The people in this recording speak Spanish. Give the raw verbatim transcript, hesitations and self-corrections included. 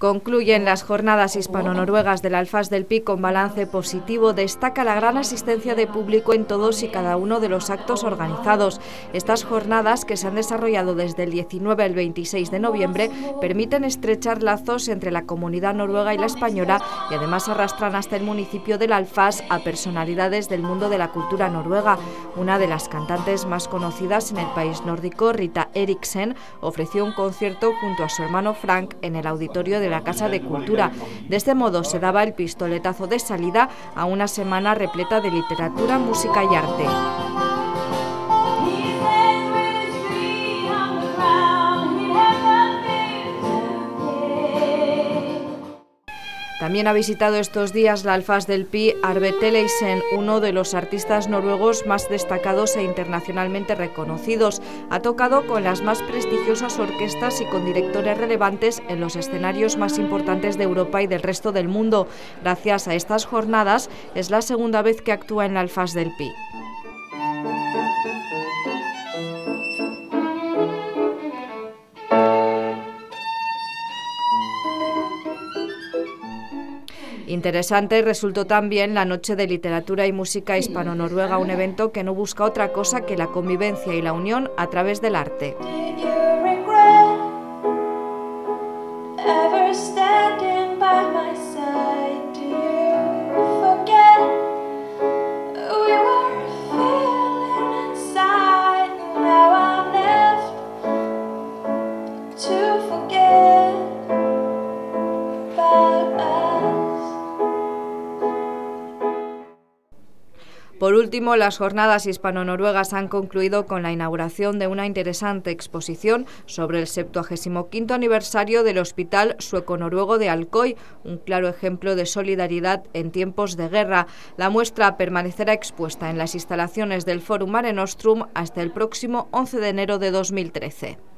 Concluyen las jornadas hispano-noruegas del Alfás del Pi con balance positivo. Destaca la gran asistencia de público en todos y cada uno de los actos organizados. Estas jornadas, que se han desarrollado desde el diecinueve al veintiséis de noviembre, permiten estrechar lazos entre la comunidad noruega y la española y además arrastran hasta el municipio del Alfás a personalidades del mundo de la cultura noruega. Una de las cantantes más conocidas en el país nórdico, Rita Eriksen, ofreció un concierto junto a su hermano Frank en el auditorio de la Casa de Cultura. De este modo se daba el pistoletazo de salida a una semana repleta de literatura, música y arte. También ha visitado estos días la Alfás del Pi Arve Tellefsen, uno de los artistas noruegos más destacados e internacionalmente reconocidos. Ha tocado con las más prestigiosas orquestas y con directores relevantes en los escenarios más importantes de Europa y del resto del mundo. Gracias a estas jornadas, es la segunda vez que actúa en la Alfás del Pi. Interesante resultó también la Noche de Literatura y Música Hispano-Noruega, un evento que no busca otra cosa que la convivencia y la unión a través del arte. Por último, las jornadas hispano-noruegas han concluido con la inauguración de una interesante exposición sobre el septuagésimo quinto aniversario del Hospital Sueco-Noruego de Alcoy, un claro ejemplo de solidaridad en tiempos de guerra. La muestra permanecerá expuesta en las instalaciones del Forum Mare Nostrum hasta el próximo once de enero de dos mil trece.